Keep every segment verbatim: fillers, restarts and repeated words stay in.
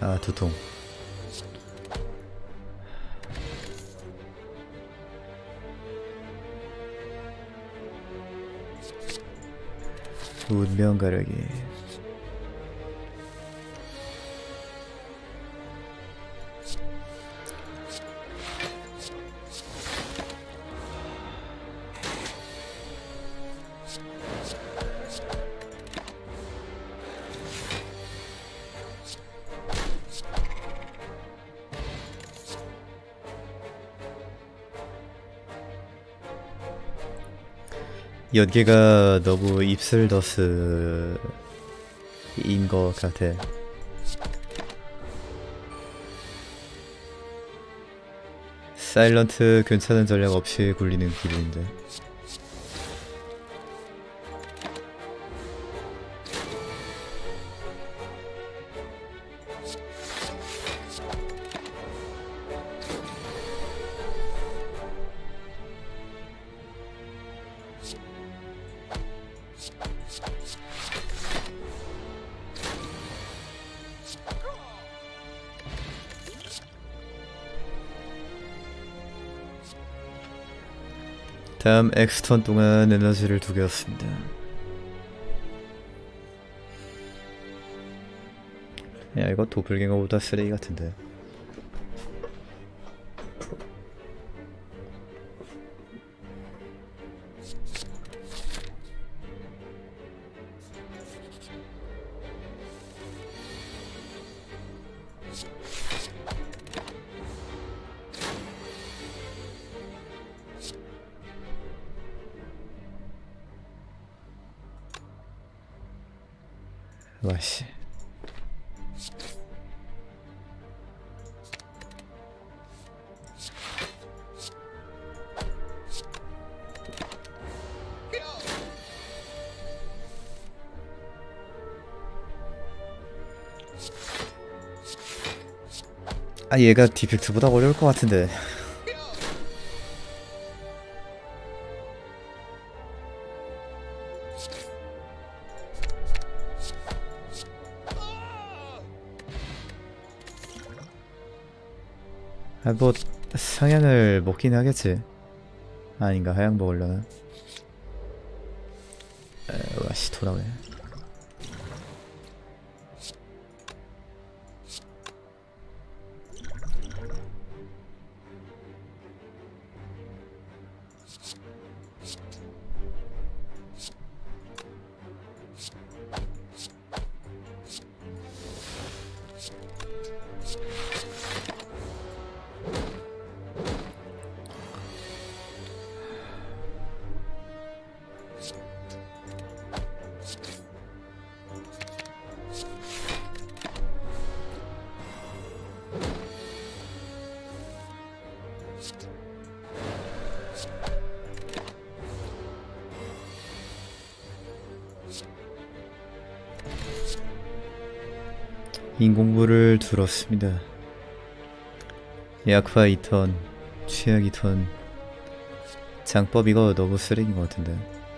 아, 두통. 운명 가르기. 연기가 너무 입술더스인 것 같아. 사일런트 괜찮은 전략 없이 굴리는 기분인데. 다음 X턴 동안 에너지를 두 개였습니다. 야, 이거 도플갱어보다 쓰레기 같은데. 와씨. 아, 얘가 디펙트보다 어려울 것 같은데. 아, 뭐 상향을 먹긴 하겠지. 아닌가, 하향 먹으려나? 에, 와씨, 돌아오네. 인공물을 들었습니다. 약화 이 턴, 취약 이 턴. 장법 이거 너무 쓰레기인 것 같은데.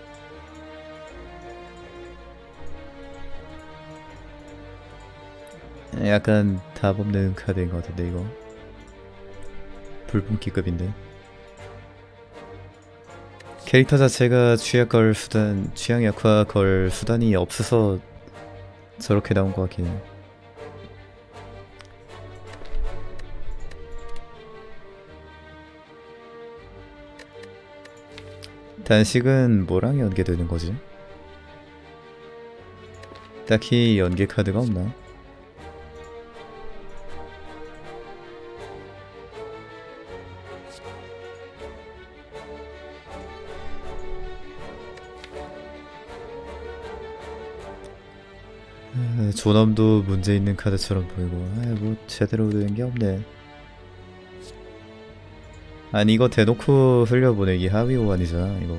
약간 답 없는 카드인 것 같은데 이거. 불품기급인데. 캐릭터 자체가 취약 걸 수단, 취약 약화 걸 수단이 없어서 저렇게 나온 것 같긴 해. 단식은 뭐랑 연계되는 거지? 딱히 연계 카드가 없나? 아, 조남도 문제 있는 카드처럼 보이고, 아, 뭐 제대로 된 게 없네. 아니 이거 대놓고 흘려보내기 하위 호환이잖아 이거.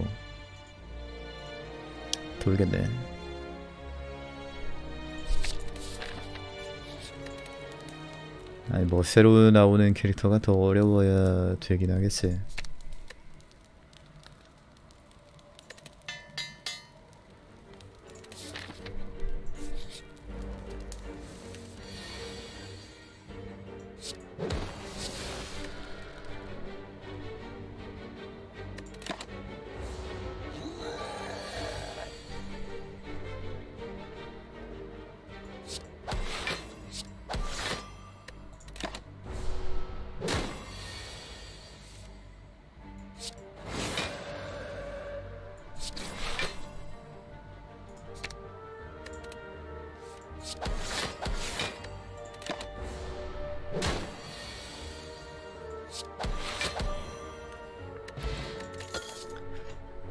돌겠네. 아니 뭐 새로 나오는 캐릭터가 더 어려워야 되긴 하겠지.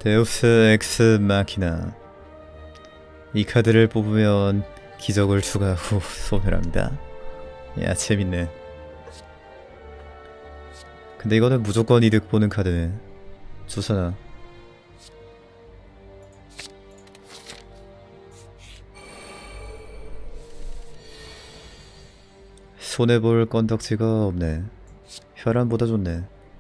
데우스 엑스 마키나. 이 카드를 뽑으면 기적을 추가하고 소멸합니다. 야, 재밌네. 근데 이거는 무조건 이득 보는 카드네. 좋잖아. 손해볼 건덕지가 없네. 혈안보다 좋네.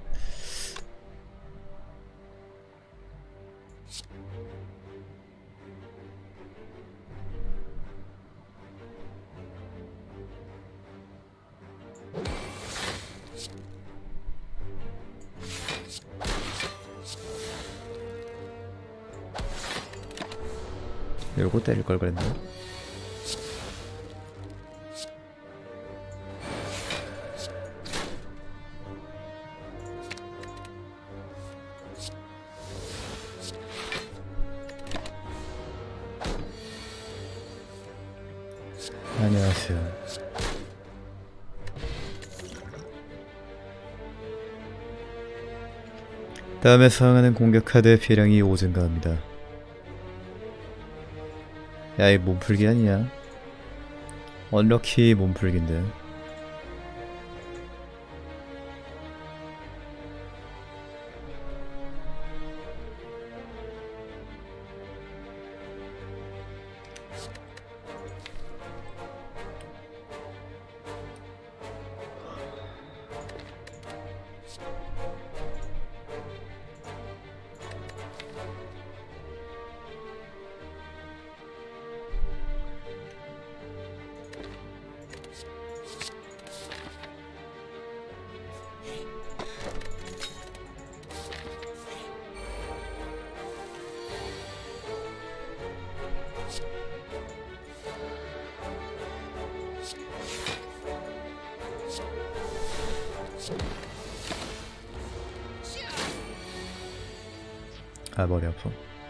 요거 때릴 걸 그랬나? 안녕하세요. 다음에 사용하는 공격 카드의 피해량이 오 증가합니다. 야, 이 몸풀기 아니야? 언럭키 몸풀기인데. 아, 머리 아파.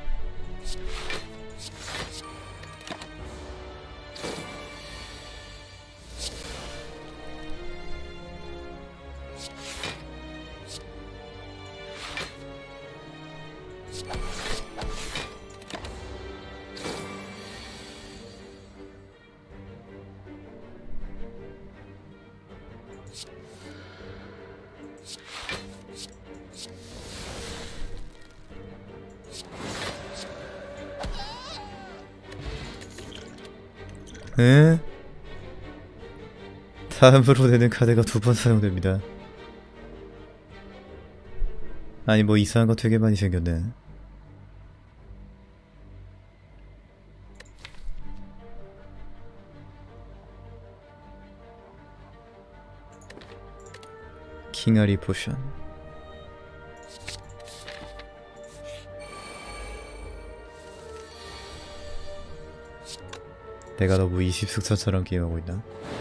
에? 다음으로 내는 카드가 두 번 사용됩니다. 아니 뭐 이상한 거 되게 많이 생겼네. 킹아리 포션. 내가 너무 이십 숙사처럼 게임하고 있나?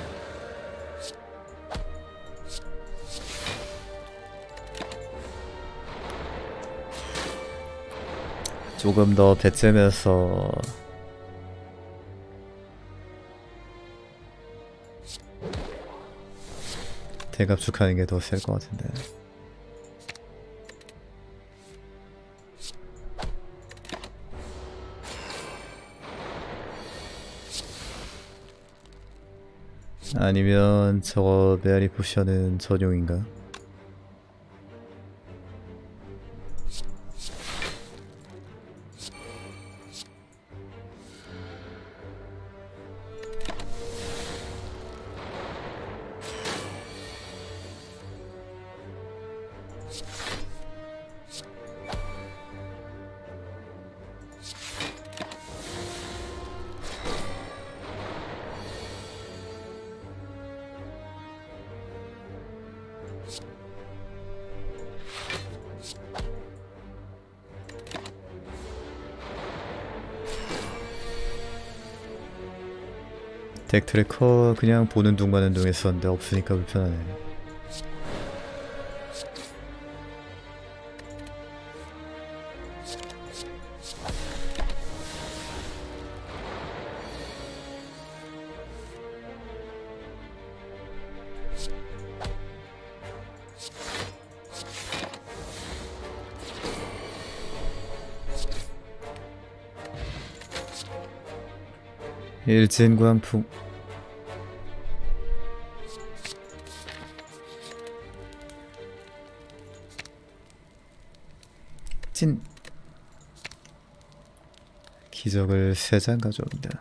조금 더 배째면서 대갑축하는 게 더 셀 것 같은데. 아니면 저거 메아리 포션은 전용인가? 덱 트래커 그냥 보는 둥 마는 둥 했었는데 없으니까 불편하네. 일진광풍. 찐. 기적을 세 장 가져옵니다.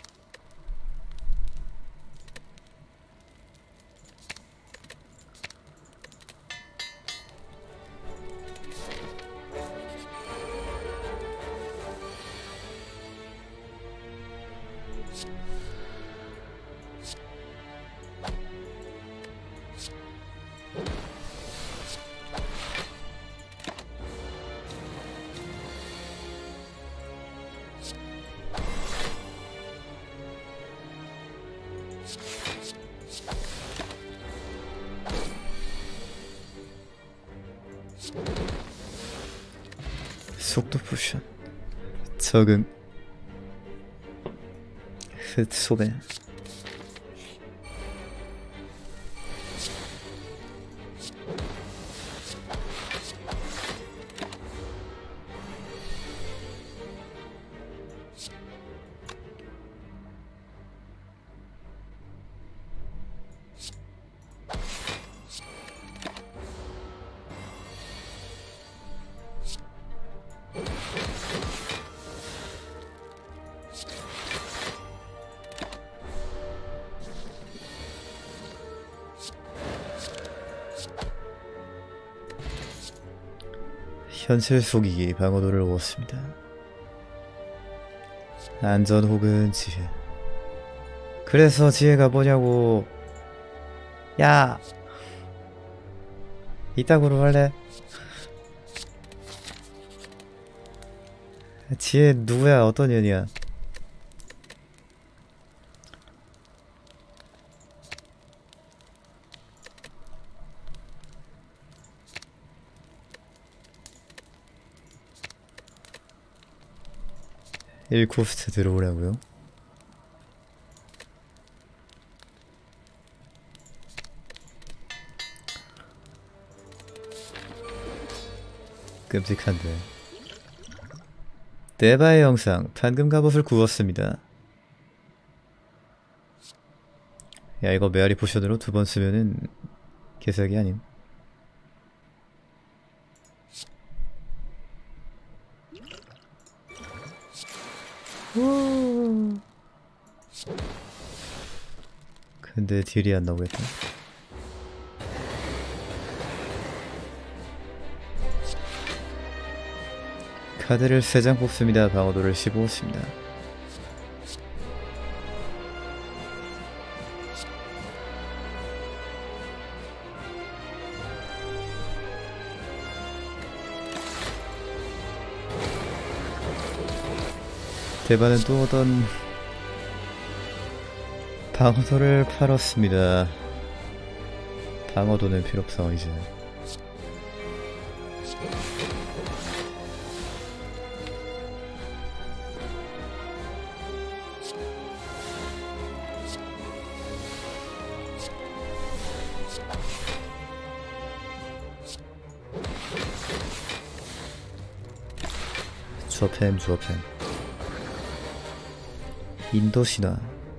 속도 포션. 적응. 흑소매. 현실 속이기 방어도를 얻었습니다. 안전 혹은 지혜. 그래서 지혜가 뭐냐고. 야, 이따구로 할래? 지혜 누구야? 어떤 년이야? 일 코스트 들어오라고요? 끔찍한데. 네바의 영상. 방금 갑옷을 구웠습니다. 야, 이거 메아리 포션으로 두 번 쓰면은 개사기 아님. 근데 딜이 안 나오겠다. 카드를 세 장 뽑습니다. 방어도를 십오였습니다. 대바는 또 어떤 방어도를 팔았습니다. 방어도는 필요 없어 이제. 주어펜 주어펜. 인도 신화.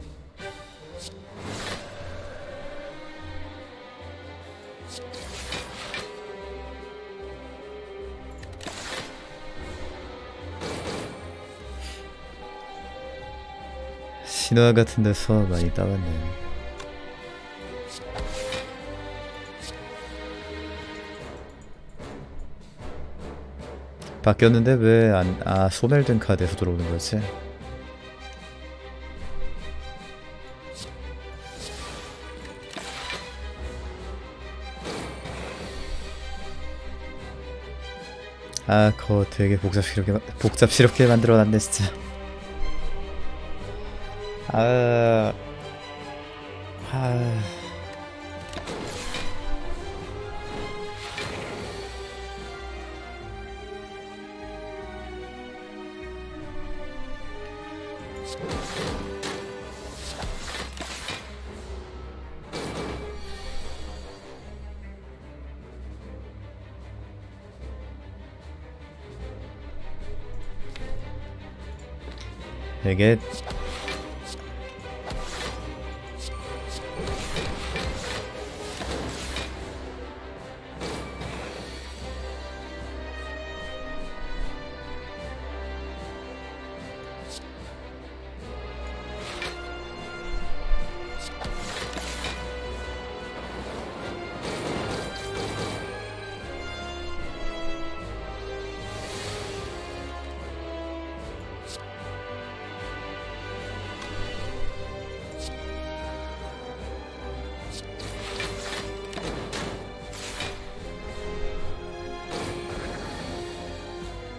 신화 같은 데서 많이 따왔네. 바뀌었는데 왜 안, 아, 소멸된 카드에서 들어오는 거지? 아, 그거 되게 복잡스럽게, 복잡스럽게 만들어놨네, 진짜. 아, 아. 이게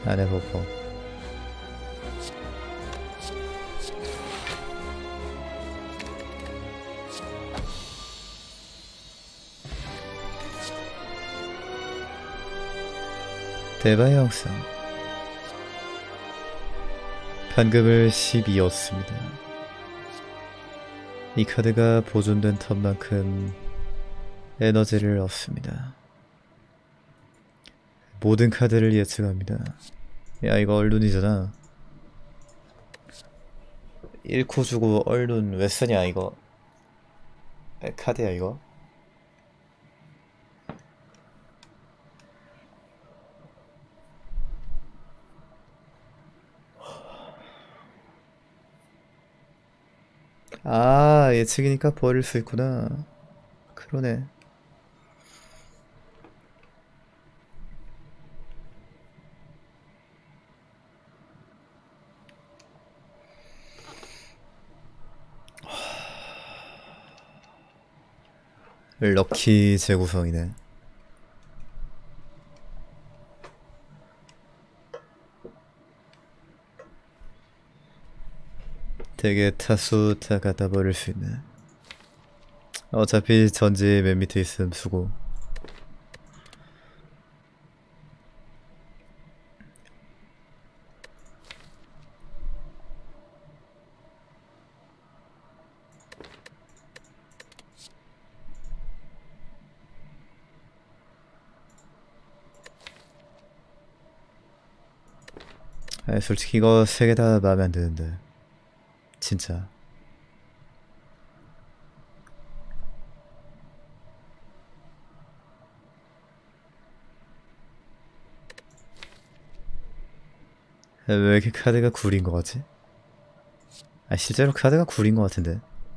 안 해보고. 대바의 영상. 판금을 십이였습니다. 이 카드가 보존된 턴만큼 에너지를 얻습니다. 모든 카드를 예측합니다. 야, 이거 얼룬이잖아. 일 코 주고 얼룬 왜 쓰냐 이거. 에, 카드야 이거. 아, 예측이니까 버릴 수 있구나. 그러네. 럭키 재구성이네. 되게 타수 다 갖다 버릴 수 있네. 어차피 전지 맨 밑에 있음 수고. 아니, 솔직히 이거 세 개 다 마음에 안 드는데 진짜. 왜 이렇게 카드가 구린 거 같지? 아, 실제로 카드가 구린 거 같은데.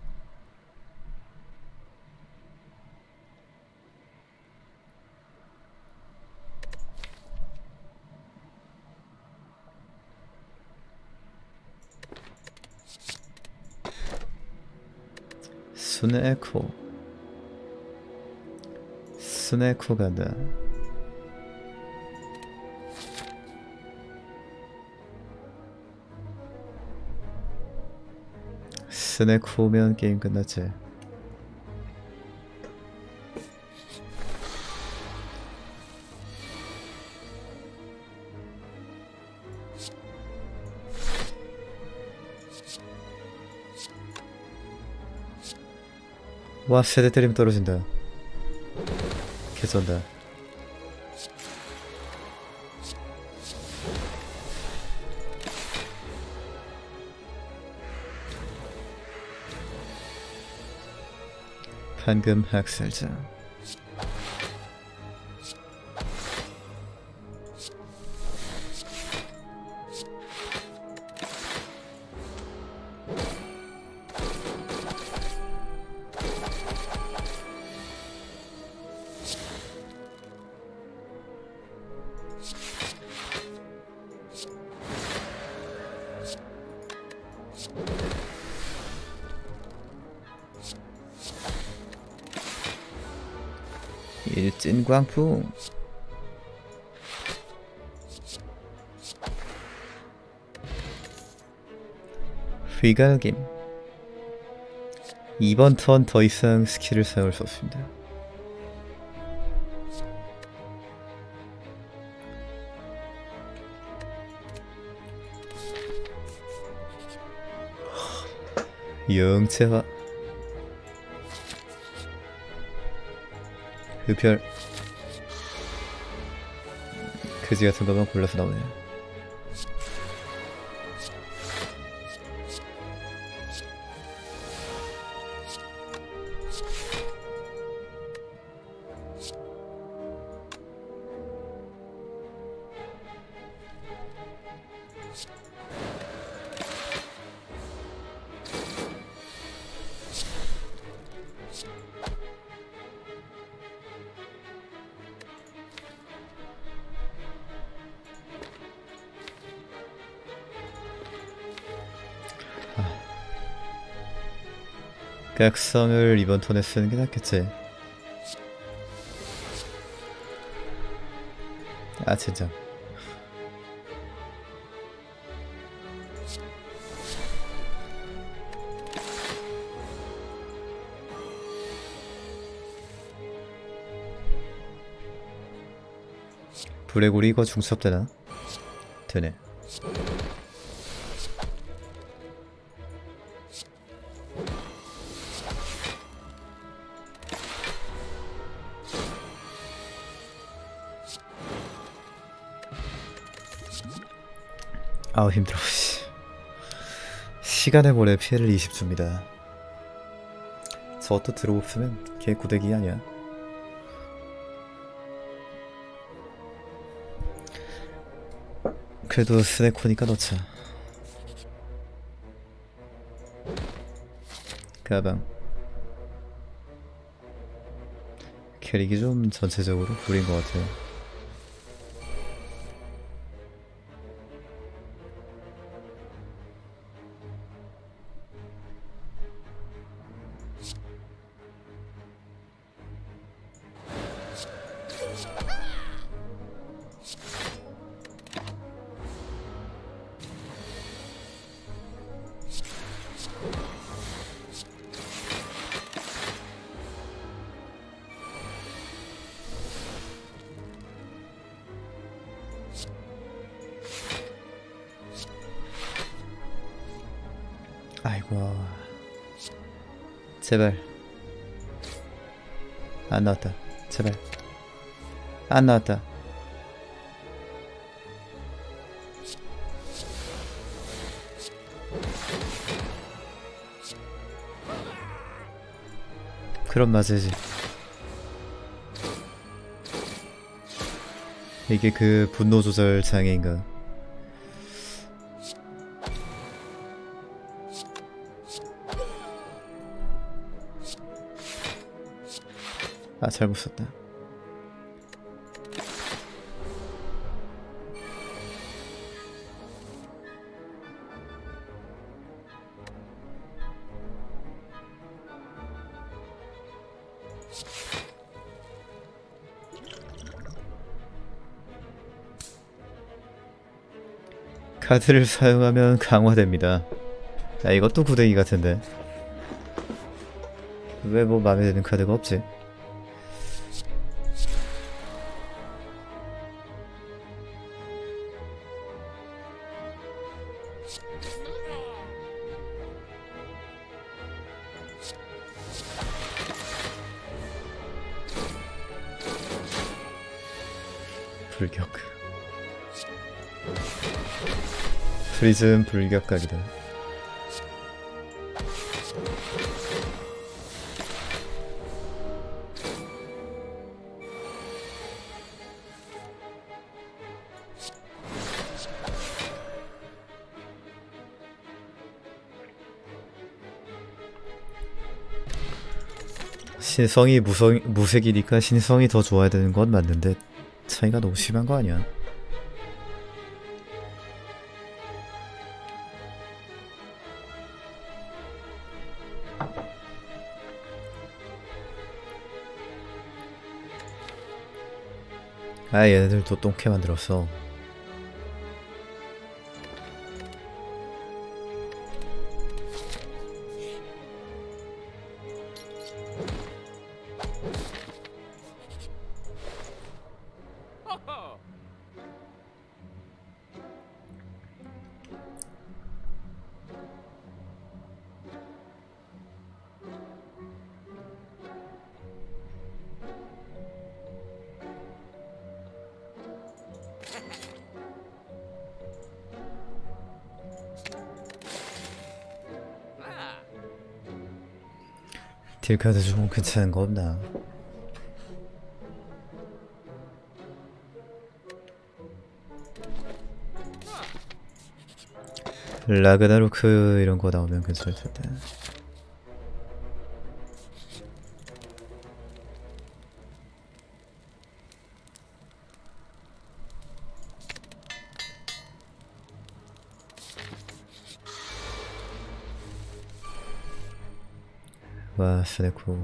스네코. 스네코 간다. 스네코 오면 게임 끝났지. 와, 세대 때리면 떨어진다. 개쩐다. 판금 학살자. 일진광풍. 휘갈김. 이번 턴 더 이상 스킬을 사용할 수 없습니다. 영체화. 흡혈. 그지 같은 것만 골라서 나오네. 각성을 이번 턴에 쓰는 게 낫겠지. 아, 진짜. 구레구리 이거 중첩 되나? 되네. 아우 힘들어. 시간의 몰에 피해를 이십 줍니다. 저것도 들어오면 걔 구대기 아니야. 그래도 스네코니까 넣자. 가방. 캐릭이 좀 전체적으로 구린 것 같아요. 아이고 제발 안 나왔다. 제발 안 나왔다. 그럼 맞으지. 이게 그 분노 조절 장애인가? 아 잘못 썼다. 카드를 사용하면 강화됩니다. 야 이것도 구데기 같은데 왜 뭐 맘에 드는 카드가 없지? 불격. 프리즘 불격각이다. 신성이 무성, 무색이니까 신성이 더 좋아야 되는 건 맞는데 차이가 너무 심한 거 아니야? 아 얘네들도 똥캐 만들었어. 딜카드 좀 괜찮은 거 없나? 라그나로크 이런 거 나오면 괜찮을 텐데. 와 스네코.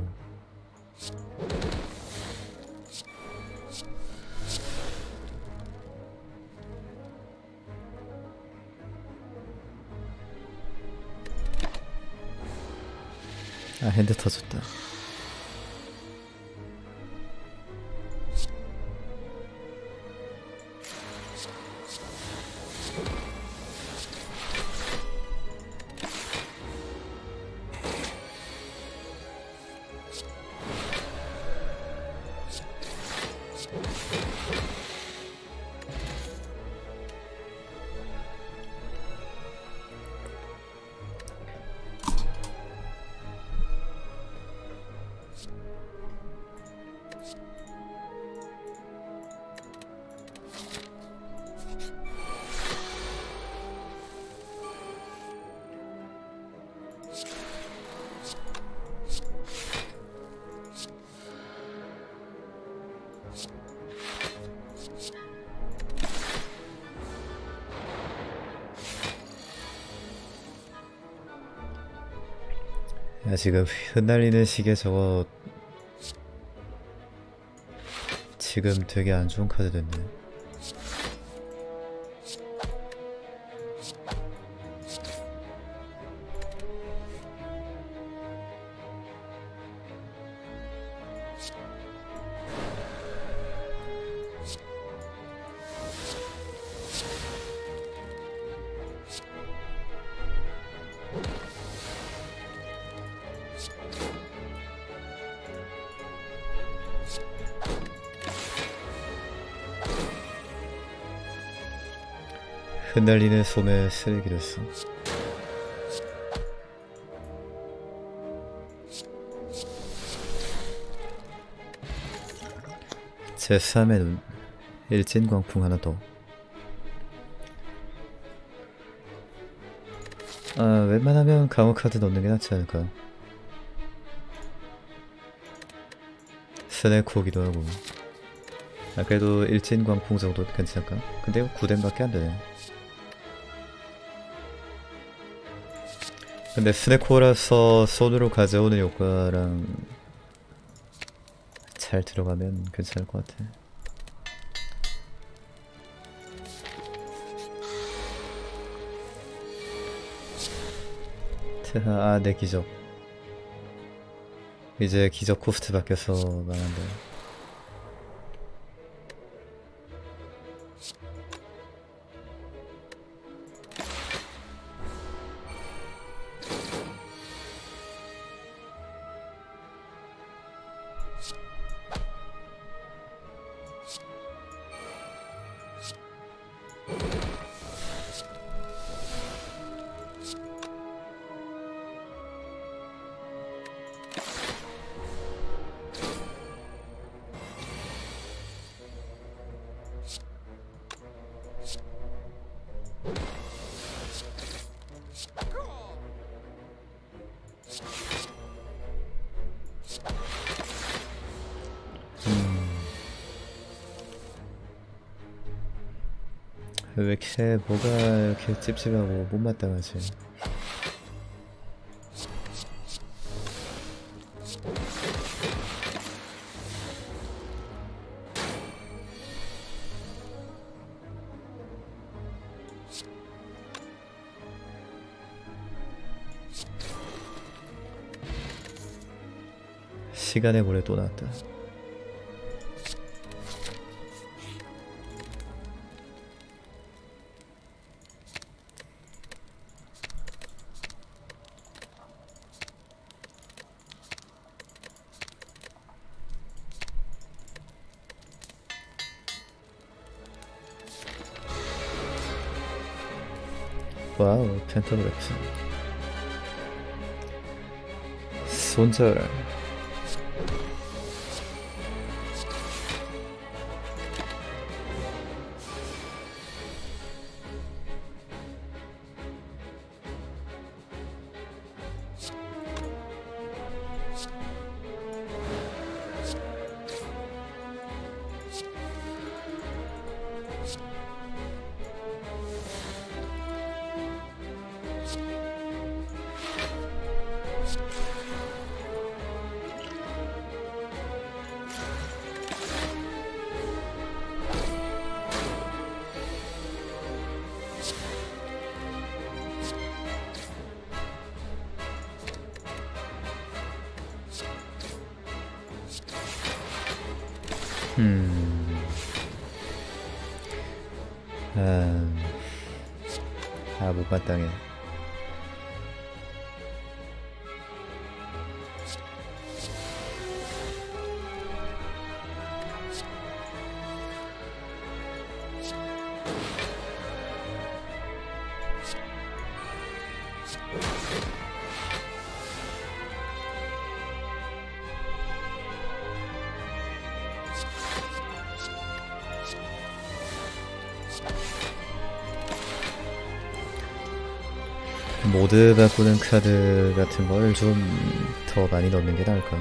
아 핸드 터졌다. 야, 지금 흩날리는 시계 저거 지금 되게 안 좋은 카드 됐네. 흩날리는 솜에 쓰레기 됐어. 제삼의 눈, 일진광풍 하나 더. 아, 웬만하면 강호 카드 넣는 게 낫지 않을까. 스네코기도 하고. 아, 그래도 일진광풍 정도 괜찮을까? 근데 이거 구 뎀밖에 안 되네. 근데 스네코라서 손으로 가져오는 효과랑 잘 들어가면 괜찮을 것 같아. 트하, 아, 내 기적. 이제 기적 코스트 바뀌어서 망한다. 왜 이렇게 뭐가 이렇게 찝찝하고 못마땅하지? 시간의 고래 또 나왔다. 와우, 펜타그래프 손절. 음... 아... 아, 못마땅해. 모드 바꾸는 카드 같은 걸 좀 더 많이 넣는 게 나을까?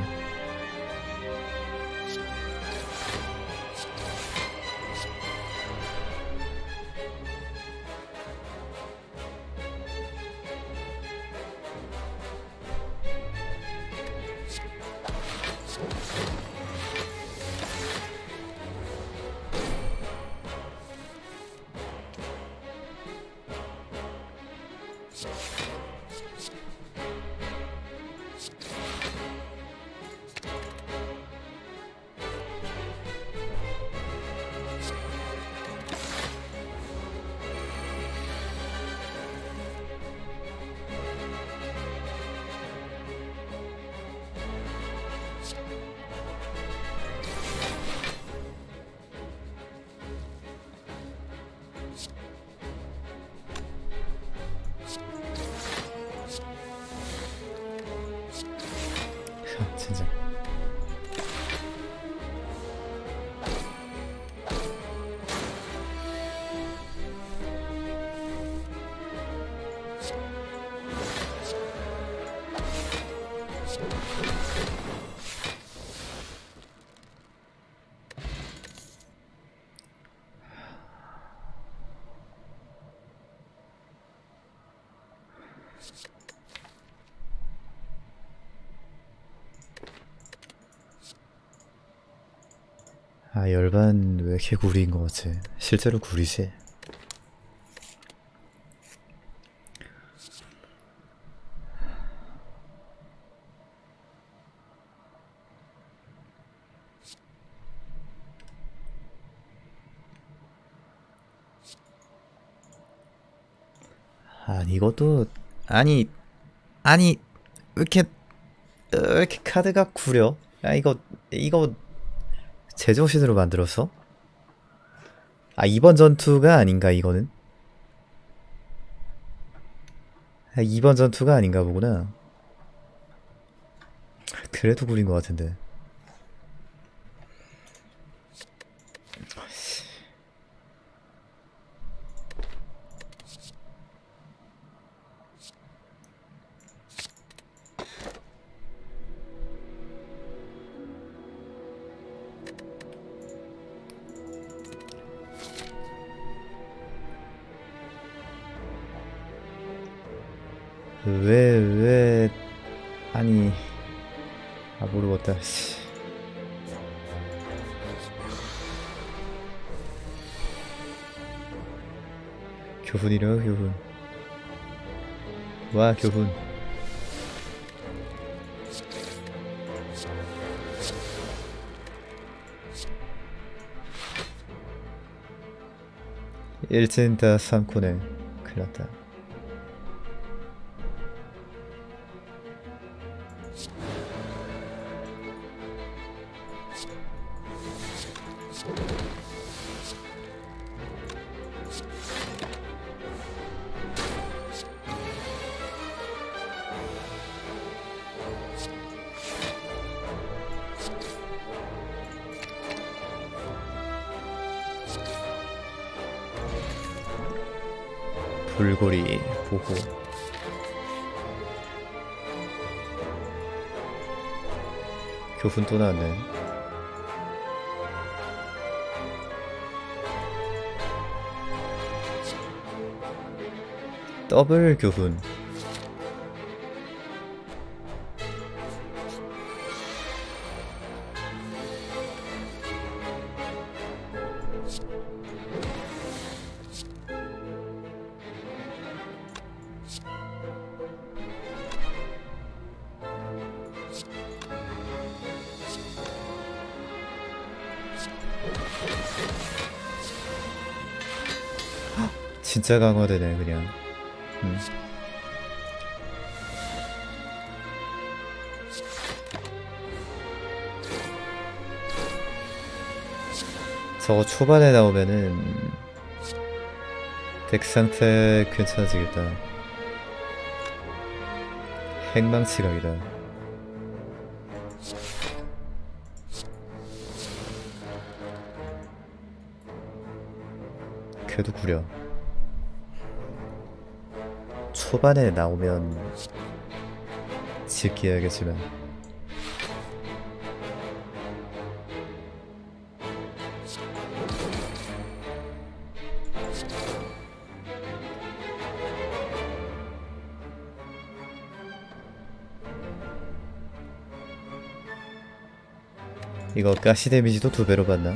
진짜. 아, 열반 왜 이렇게 구리인 것 같지? 실제로 구리지? 아, 이것도 아니 아니 왜 이렇게 왜 이렇게 카드가 구려? 야, 이거 이거 제정신으로 만들었어? 아, 이번 전투가 아닌가 이거는? 아, 이번 전투가 아닌가 보구나. 그래도 구린 것 같은데. 왜, 왜, 아니, 아, 모르겠다. 씨. 교훈이라, 교훈. 와, 교훈. 일진 다 삼코네. 큰일났다. 불고리 보고. 교훈 또 나왔네. 더블 교훈. 진짜 강화되네 그냥. 음. 저거 초반에 나오면은 덱 상태 괜찮아지겠다. 핵망치각이다. 걔도 구려. 초반에 나오면 지켜야겠지만 이거 가시 데미지도 두 배로 받나?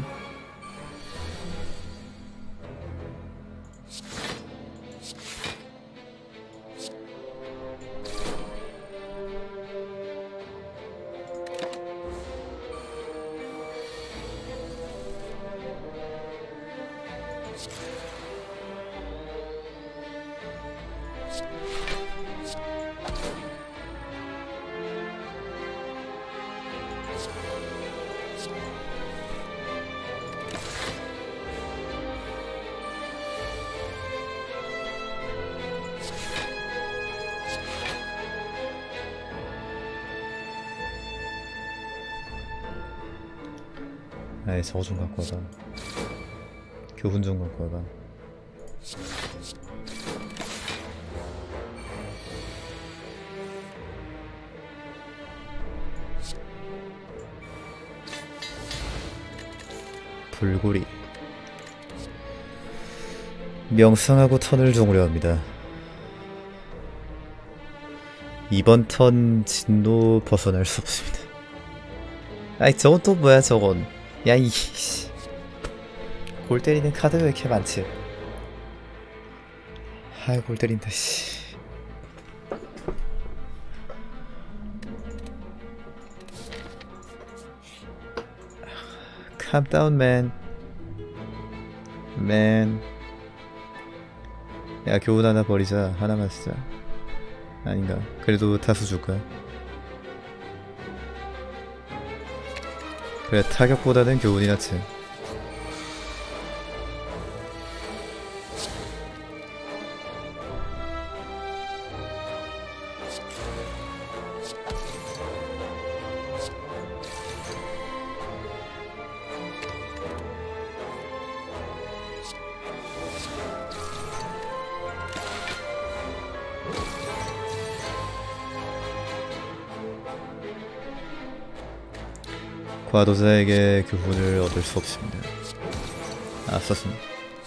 아이 저거 좀 갖고 와봐. 교훈 좀 갖고 와봐. 불고리 명상하고 턴을 종료 합니다. 이번 턴 진도 벗어날 수 없습니다. 아이 저건 또 뭐야 저건. 야이 골 때리는 카드가 왜 이렇게 많지? 아이 골 때린다 씨. Calm down man. man. 야 교훈 하나 버리자. 하나만 쓰자. 아닌가? 그래도 다수 줄 거야. 그래 타격보다는 교훈이 낫지. 과도자에게 교훈을 얻을 수 없습니다. 아 썼습니다.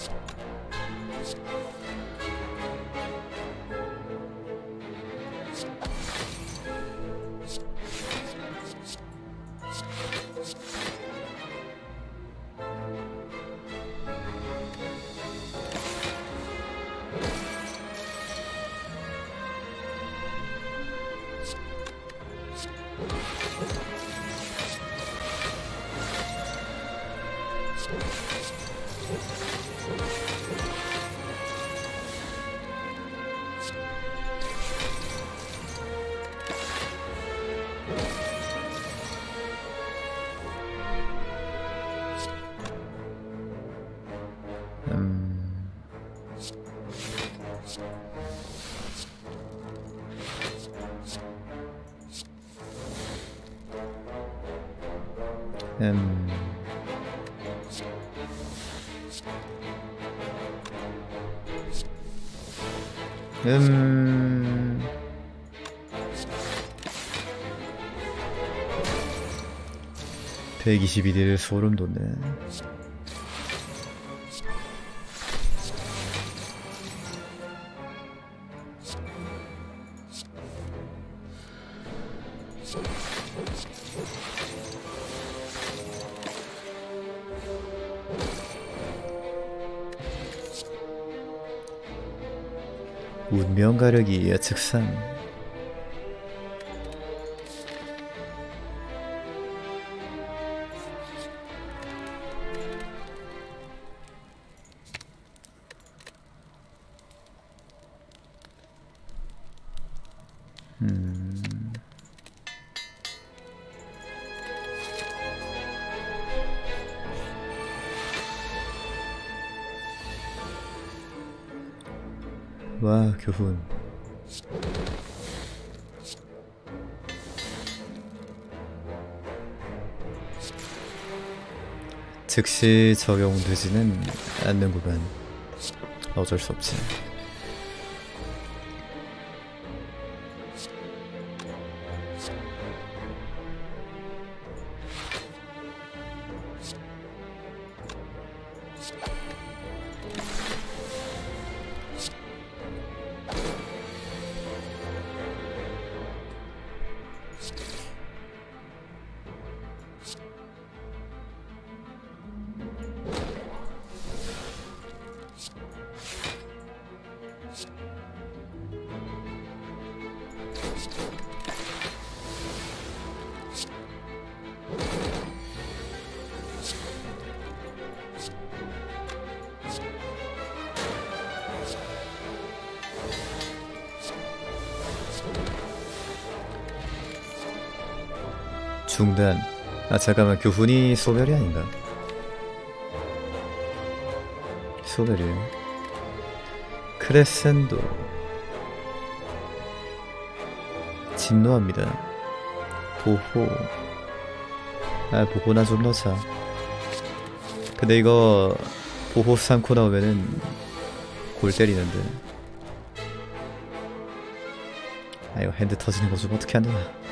음... 음... 음... 백이십일 일 소름 돋네. 운명 가르기 예측상. 음. 와, 교훈. 즉시 적용되지는 않는구만. 어쩔 수 없지. 중단. 아 잠깐만, 교훈이 소멸이 아닌가? 소멸이 크레센도. 진노합니다. 보호. 아 보호나 좀 넣자. 근데 이거 보호 삼코 나오면은 골 때리는데. 아 이거 핸드 터지는 거 좀 어떻게 하냐.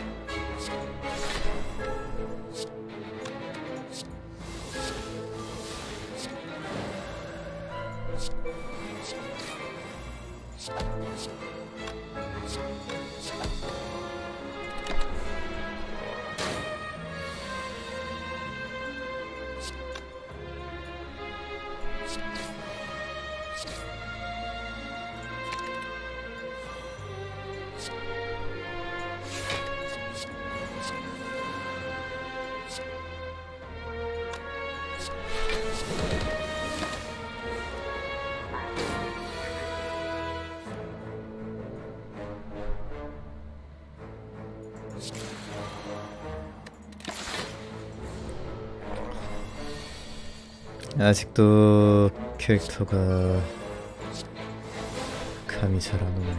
아직도 캐릭터가 감이 잘 안 오네.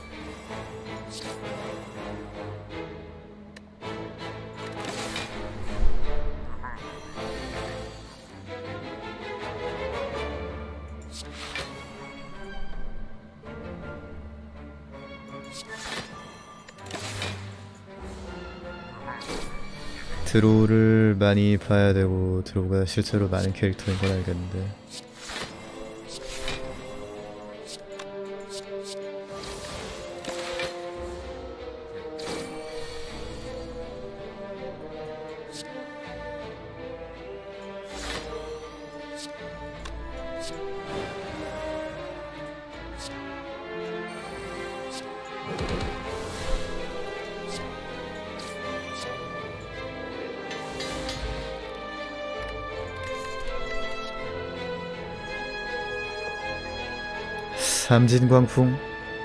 드로우를 많이 봐야 되고 드로우가 실제로 많은 캐릭터인 건 알겠는데 삼진광풍.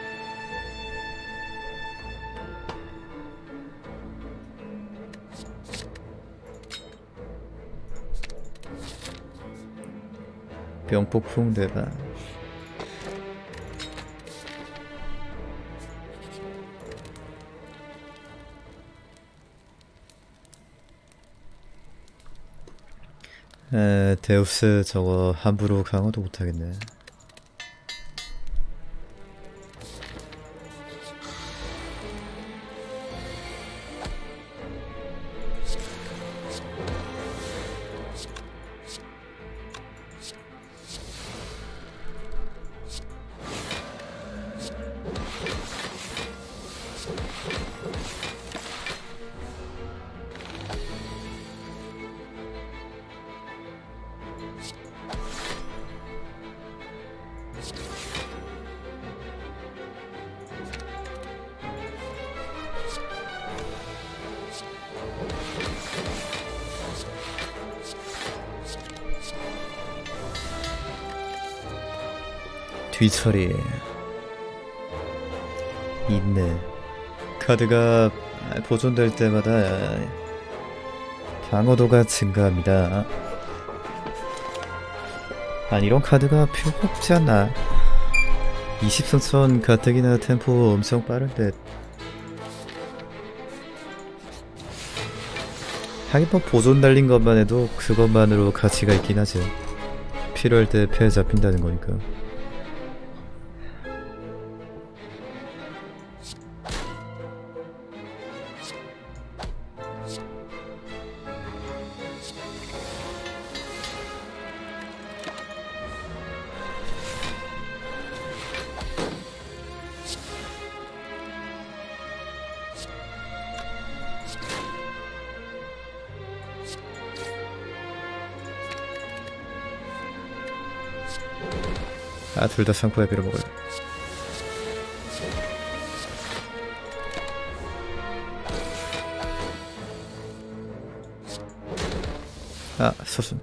병폭풍 대박. 에, 데우스 저거 함부로 강화도 못하겠네. 뒤처리 있네. 카드가 보존될 때마다 방어도가 증가합니다. 아니 이런 카드가 필요 없지 않나. 이십삼 천 가뜩이나 템포 엄청 빠른데. 하긴 뭐 보존 달린 것만 해도 그것만으로 가치가 있긴 하죠. 필요할 때 패 잡힌다는 거니까. 아, 둘 다 상코에 빌어먹어요. 아, 서순.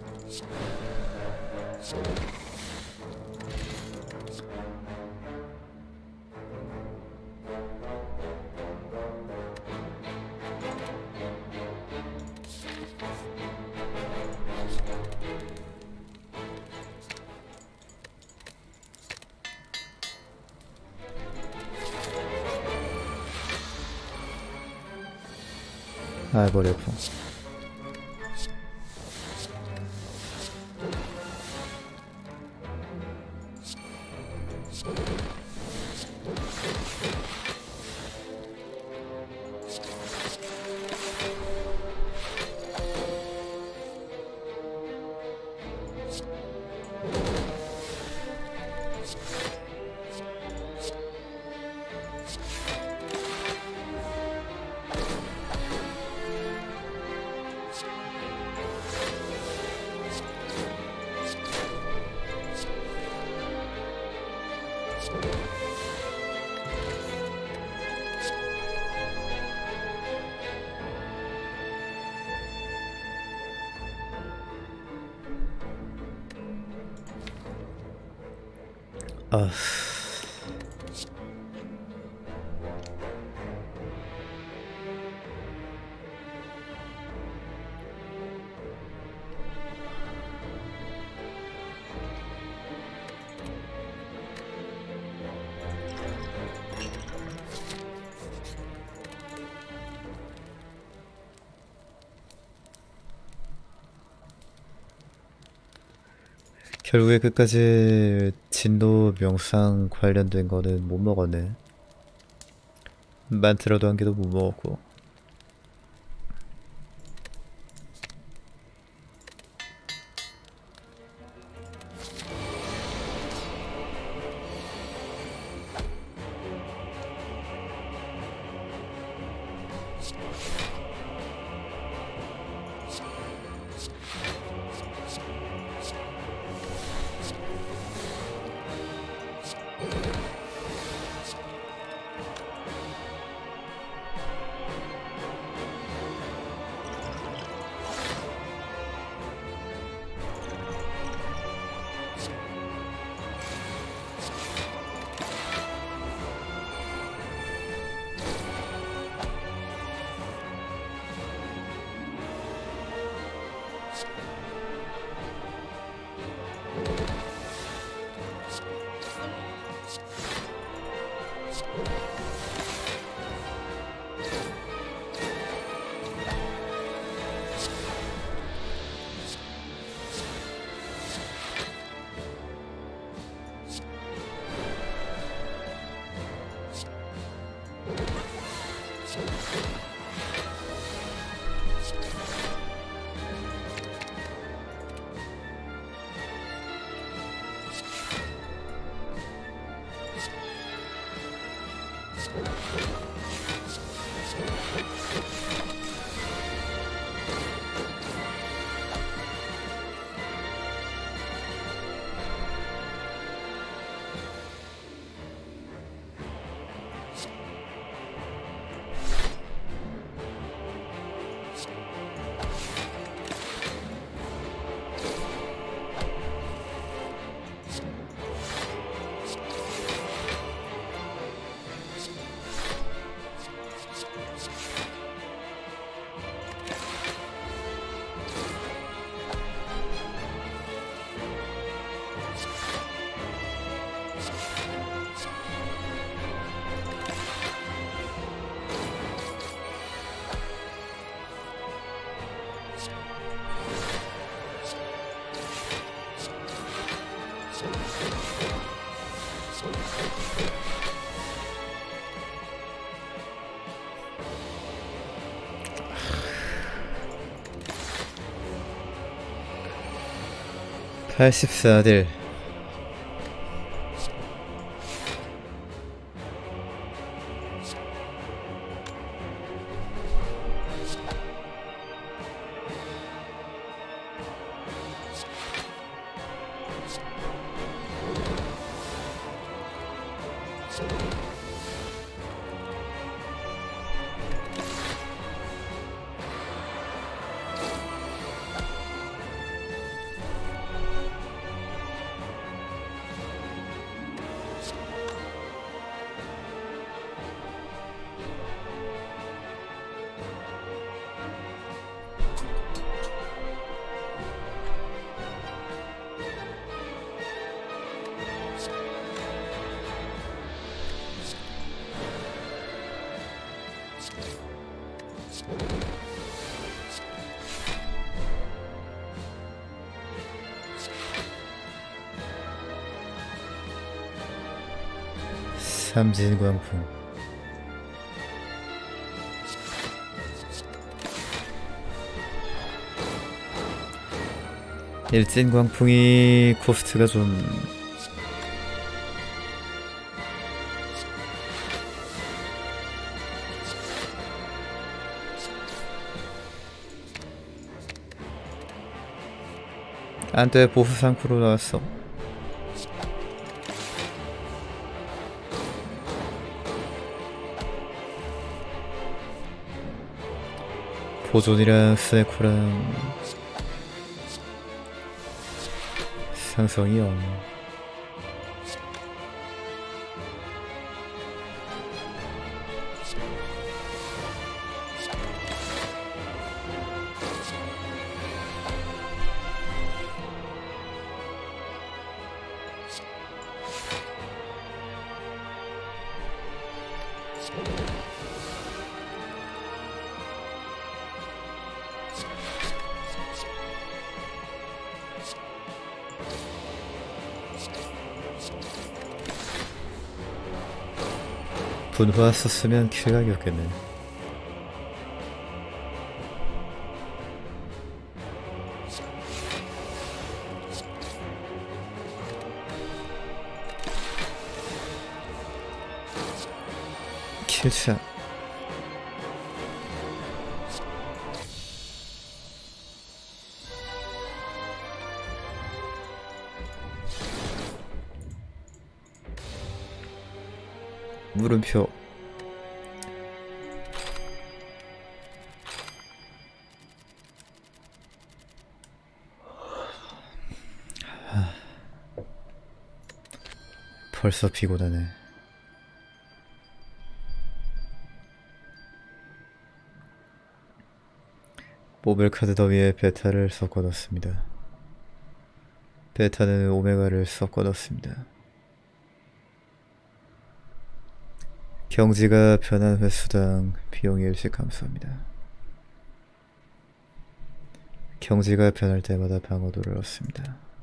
아, 머리 아파. 아, 결국에 끝까지 진도 명상 관련된 거는 못 먹었네. 만트라도 한 개도 못 먹었고. 팔십사 딜. 삼진광풍. 일진광풍이 코스트가 좀 안돼. 보스 상크로 나왔어. 보존이랑 스네코랑 상성이 영. 분화 썼으면 킬각이었겠네. 킬차. 물음표. 벌써 피곤하네. 뽑을 카드 더위에 베타를 섞어 넣습니다. 베타는 오메가를 섞어 넣습니다. 경지가 변한 횟수당 비용이 일씩 감소합니다. 경지가 변할 때마다 방어도를 얻습니다.